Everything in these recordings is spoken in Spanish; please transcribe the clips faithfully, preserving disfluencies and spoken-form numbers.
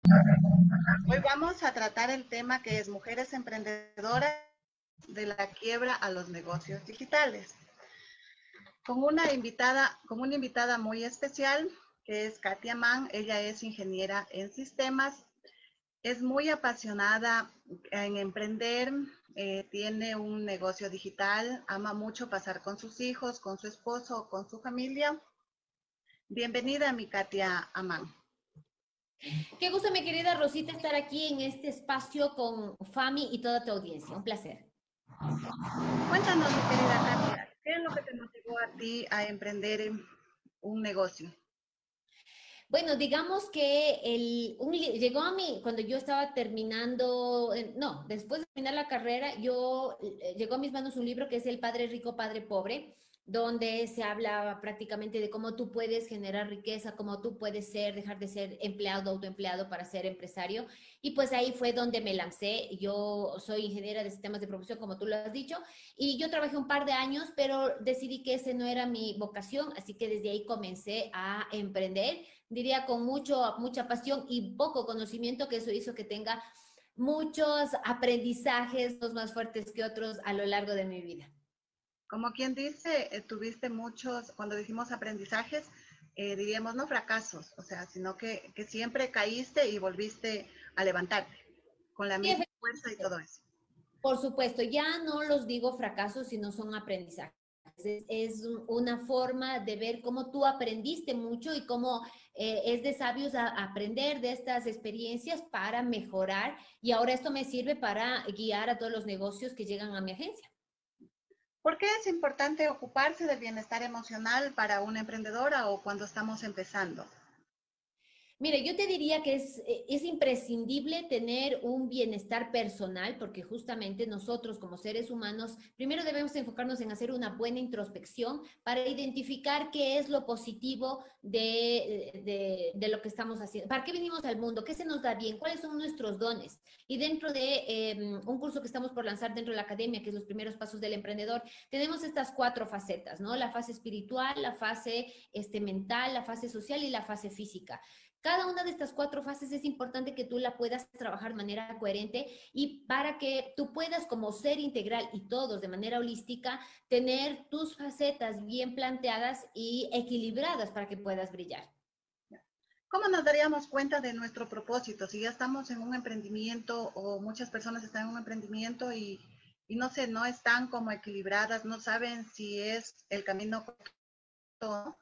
Hoy vamos a tratar el tema que es mujeres emprendedoras de la quiebra a los negocios digitales. Con una invitada, con una invitada muy especial que es Katia Mann. Ella es ingeniera en sistemas, es muy apasionada en emprender, eh, tiene un negocio digital, ama mucho pasar con sus hijos, con su esposo, con su familia. Bienvenida, mi Katia Amán. Qué gusto, mi querida Rosita, estar aquí en este espacio con Fami y toda tu audiencia. Un placer. Cuéntanos, mi querida Katia, ¿qué es lo que te motivó a ti a emprender un negocio? Bueno, digamos que el, un, llegó a mí cuando yo estaba terminando, eh, no, después de terminar la carrera, yo eh, llegó a mis manos un libro que es El Padre Rico, Padre Pobre, donde se habla prácticamente de cómo tú puedes generar riqueza, cómo tú puedes ser, dejar de ser empleado, autoempleado para ser empresario. Y pues ahí fue donde me lancé. Yo soy ingeniera de sistemas de profesión, como tú lo has dicho, y yo trabajé un par de años, pero decidí que ese no era mi vocación, así que desde ahí comencé a emprender, diría con mucho, mucha pasión y poco conocimiento, que eso hizo que tenga muchos aprendizajes, unos más fuertes que otros a lo largo de mi vida. Como quien dice, eh, tuviste muchos, cuando decimos aprendizajes, eh, diríamos no fracasos, o sea, sino que, que siempre caíste y volviste a levantarte con la Sí, misma fuerza y todo efectivamente. eso. Por supuesto, ya no los digo fracasos, sino son aprendizajes. Es, es una forma de ver cómo tú aprendiste mucho y cómo eh, es de sabios a, a aprender de estas experiencias para mejorar. Y ahora esto me sirve para guiar a todos los negocios que llegan a mi agencia. ¿Por qué es importante ocuparse del bienestar emocional para una emprendedora o cuando estamos empezando? Mire, yo te diría que es, eh, es imprescindible tener un bienestar personal porque justamente nosotros como seres humanos primero debemos enfocarnos en hacer una buena introspección para identificar qué es lo positivo de, de, de lo que estamos haciendo, para qué venimos al mundo, qué se nos da bien, cuáles son nuestros dones. Y dentro de eh, un curso que estamos por lanzar dentro de la academia, que es los primeros pasos del emprendedor, tenemos estas cuatro facetas, ¿no? La fase espiritual, la fase este, mental, la fase social y la fase física. Cada una de estas cuatro fases es importante que tú la puedas trabajar de manera coherente y para que tú puedas como ser integral y todos de manera holística tener tus facetas bien planteadas y equilibradas para que puedas brillar. ¿Cómo nos daríamos cuenta de nuestro propósito? Si ya estamos en un emprendimiento o muchas personas están en un emprendimiento y, y no sé, no están como equilibradas, no saben si es el camino correcto.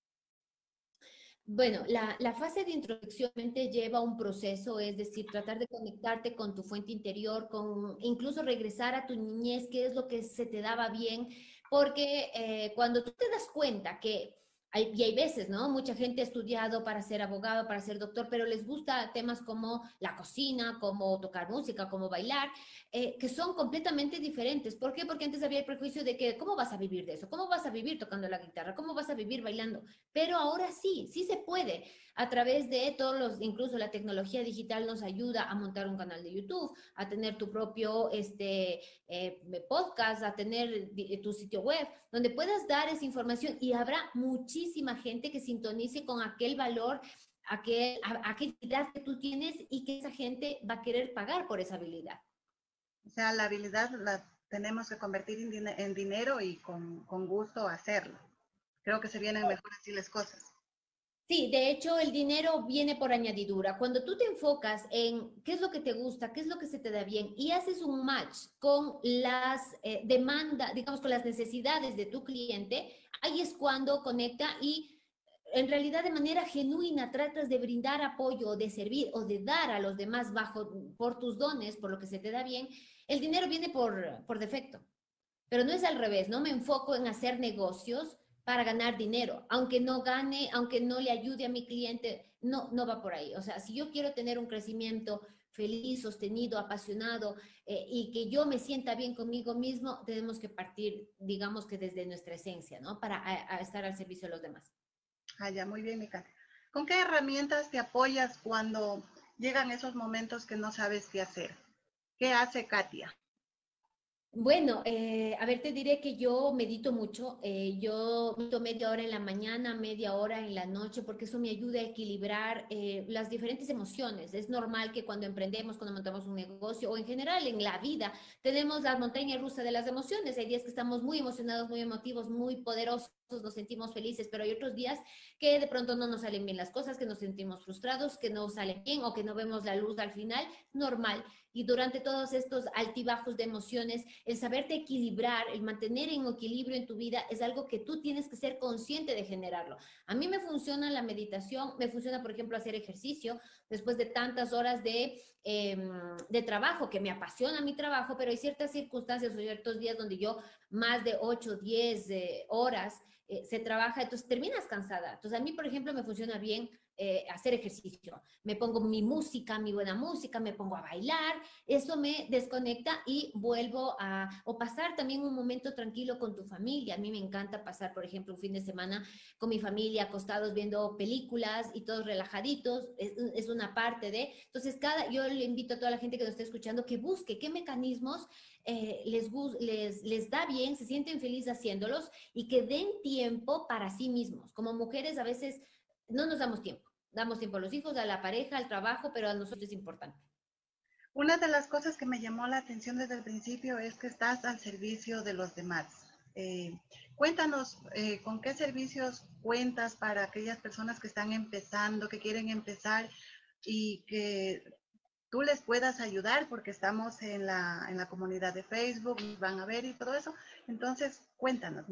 Bueno, la, la fase de introducción te lleva a un proceso, es decir, tratar de conectarte con tu fuente interior, con incluso regresar a tu niñez, qué es lo que se te daba bien, porque eh, cuando tú te das cuenta que hay, y hay veces, ¿no? Mucha gente ha estudiado para ser abogado, para ser doctor, pero les gusta temas como la cocina, como tocar música, como bailar, eh, que son completamente diferentes. ¿Por qué? Porque antes había el prejuicio de que, ¿cómo vas a vivir de eso? ¿Cómo vas a vivir tocando la guitarra? ¿Cómo vas a vivir bailando? Pero ahora sí, sí se puede. A través de todos los, incluso la tecnología digital nos ayuda a montar un canal de YouTube, a tener tu propio este, eh, podcast, a tener tu sitio web, donde puedas dar esa información y habrá muchísima gente que sintonice con aquel valor, aquel, a, aquella habilidad que tú tienes y que esa gente va a querer pagar por esa habilidad. O sea, la habilidad la tenemos que convertir en, din en dinero y con, con gusto hacerlo. Creo que se vienen mejor así las cosas. Sí, de hecho, el dinero viene por añadidura. Cuando tú te enfocas en qué es lo que te gusta, qué es lo que se te da bien y haces un match con las eh, demandas, digamos, con las necesidades de tu cliente, ahí es cuando conecta y en realidad de manera genuina tratas de brindar apoyo o de servir o de dar a los demás bajo por tus dones, por lo que se te da bien. El dinero viene por, por defecto. Pero no es al revés, no me enfoco en hacer negocios para ganar dinero, aunque no gane, aunque no le ayude a mi cliente, no, no va por ahí. O sea, si yo quiero tener un crecimiento feliz, sostenido, apasionado eh, y que yo me sienta bien conmigo mismo, tenemos que partir, digamos que desde nuestra esencia, ¿no? Para a, a estar al servicio de los demás. Ah, ya, muy bien, Mica. ¿Con qué herramientas te apoyas cuando llegan esos momentos que no sabes qué hacer? ¿Qué hace Katia? Bueno, eh, a ver, te diré que yo medito mucho. Eh, yo medito media hora en la mañana, media hora en la noche, porque eso me ayuda a equilibrar eh, las diferentes emociones. Es normal que cuando emprendemos, cuando montamos un negocio o en general en la vida, tenemos la montaña rusa de las emociones. Hay días que estamos muy emocionados, muy emotivos, muy poderosos, nos sentimos felices, pero hay otros días que de pronto no nos salen bien las cosas, que nos sentimos frustrados, que no salen bien o que no vemos la luz al final. Normal. Y durante todos estos altibajos de emociones, el saberte equilibrar, el mantener en equilibrio en tu vida es algo que tú tienes que ser consciente de generarlo. A mí me funciona la meditación, me funciona, por ejemplo, hacer ejercicio después de tantas horas de, eh, de trabajo, que me apasiona mi trabajo, pero hay ciertas circunstancias o ciertos días donde yo más de ocho, diez eh, horas eh, se trabaja, entonces terminas cansada. Entonces a mí, por ejemplo, me funciona bien eh, hacer ejercicio. Me pongo mi música, mi buena música, me pongo a bailar, eso me desconecta y vuelvo a, o pasar también un momento tranquilo con tu familia. A mí me encanta pasar, por ejemplo, un fin de semana con mi familia, acostados viendo películas y todos relajaditos, es, es una parte de, entonces cada, yo le invito a toda la gente que nos esté escuchando que busque qué mecanismos eh, les, les, les da bien, se sienten felices haciéndolos y que den tiempo para sí mismos. Como mujeres a veces no nos damos tiempo. Damos tiempo a los hijos, a la pareja, al trabajo, pero a nosotros es importante. Una de las cosas que me llamó la atención desde el principio es que estás al servicio de los demás. Eh, cuéntanos eh, con qué servicios cuentas para aquellas personas que están empezando, que quieren empezar y que tú les puedas ayudar porque estamos en la, en la comunidad de Facebook, nos van a ver y todo eso. Entonces, cuéntanos.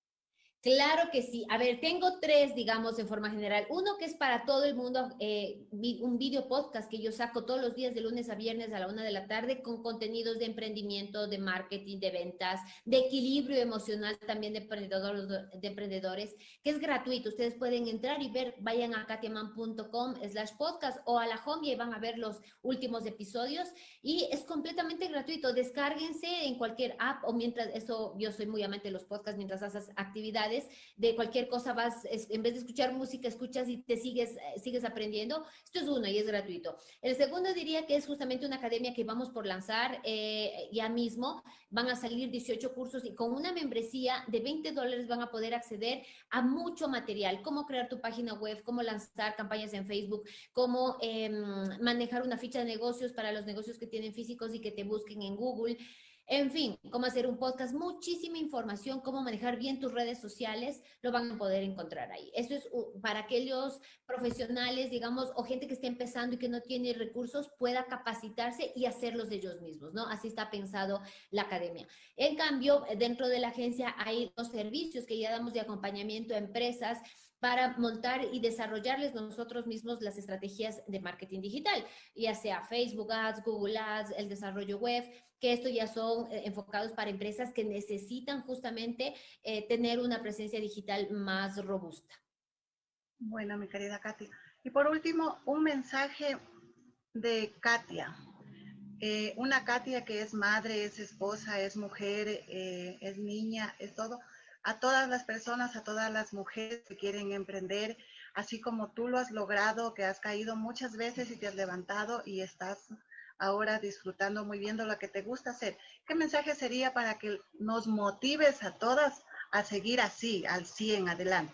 Claro que sí. A ver, tengo tres, digamos, en forma general. Uno que es para todo el mundo, eh, un video podcast que yo saco todos los días de lunes a viernes a la una de la tarde con contenidos de emprendimiento, de marketing, de ventas, de equilibrio emocional también de emprendedores, de emprendedores, que es gratuito. Ustedes pueden entrar y ver, vayan a katiaman punto com slash podcast o a la home y van a ver los últimos episodios y es completamente gratuito. Descárguense en cualquier app o mientras, eso yo soy muy amante de los podcasts, mientras haces actividades de cualquier cosa vas, es, en vez de escuchar música, escuchas y te sigues, eh, sigues aprendiendo. Esto es uno y es gratuito. El segundo diría que es justamente una academia que vamos por lanzar eh, ya mismo. Van a salir dieciocho cursos y con una membresía de veinte dólares van a poder acceder a mucho material. Cómo crear tu página web, cómo lanzar campañas en Facebook, cómo eh, manejar una ficha de negocios para los negocios que tienen físicos y que te busquen en Google. En fin, cómo hacer un podcast, muchísima información, cómo manejar bien tus redes sociales, lo van a poder encontrar ahí. Eso es para aquellos profesionales, digamos, o gente que esté empezando y que no tiene recursos, pueda capacitarse y hacerlos de ellos mismos, ¿no? Así está pensado la academia. En cambio, dentro de la agencia hay los servicios que ya damos de acompañamiento a empresas para montar y desarrollarles nosotros mismos las estrategias de marketing digital, ya sea Facebook Ads, Google Ads, el desarrollo web, que esto ya son eh, enfocados para empresas que necesitan justamente eh, tener una presencia digital más robusta. Bueno, mi querida Katy. Y por último, un mensaje de Katia. Eh, una Katia que es madre, es esposa, es mujer, eh, es niña, es todo. A todas las personas, a todas las mujeres que quieren emprender, así como tú lo has logrado, que has caído muchas veces y te has levantado y estás ahora disfrutando muy bien de lo que te gusta hacer. ¿Qué mensaje sería para que nos motives a todas a seguir así, al cien, adelante?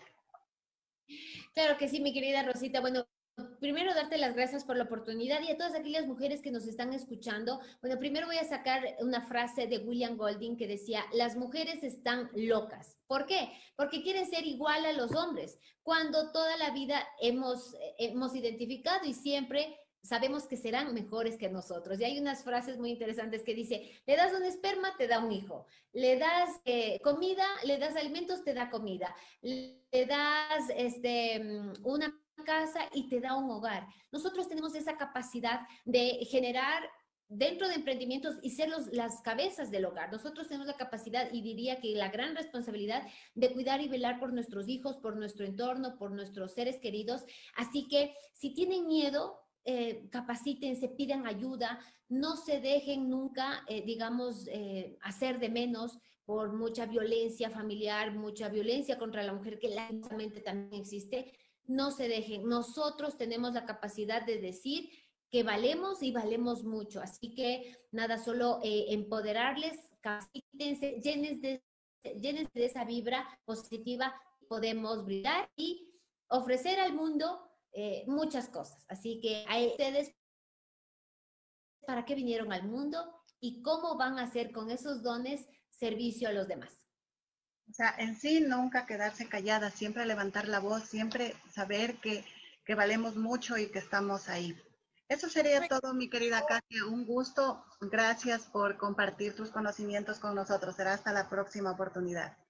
Claro que sí, mi querida Rosita. Bueno, primero darte las gracias por la oportunidad y a todas aquellas mujeres que nos están escuchando. Bueno, primero voy a sacar una frase de William Golding que decía, las mujeres están locas. ¿Por qué? Porque quieren ser igual a los hombres, cuando toda la vida hemos, hemos identificado y siempre sabemos que serán mejores que nosotros. Y hay unas frases muy interesantes que dice, le das un esperma, te da un hijo. Le das eh, comida, le das alimentos, te da comida. Le das este, una casa y te da un hogar. Nosotros tenemos esa capacidad de generar dentro de emprendimientos y ser los, las cabezas del hogar. Nosotros tenemos la capacidad y diría que la gran responsabilidad de cuidar y velar por nuestros hijos, por nuestro entorno, por nuestros seres queridos. Así que si tienen miedo, eh, capacítense, pidan ayuda, no se dejen nunca, eh, digamos, eh, hacer de menos por mucha violencia familiar, mucha violencia contra la mujer que lamentablemente también existe. No se dejen. Nosotros tenemos la capacidad de decir que valemos y valemos mucho. Así que nada, solo eh, empoderarles, capacítense, llénense, llénense de esa vibra positiva, podemos brillar y ofrecer al mundo eh, muchas cosas. Así que a ustedes, ¿para qué vinieron al mundo y cómo van a hacer con esos dones servicio a los demás? O sea, en sí nunca quedarse callada, siempre levantar la voz, siempre saber que, que valemos mucho y que estamos ahí. Eso sería todo, mi querida Katia. Un gusto. Gracias por compartir tus conocimientos con nosotros. Será hasta la próxima oportunidad.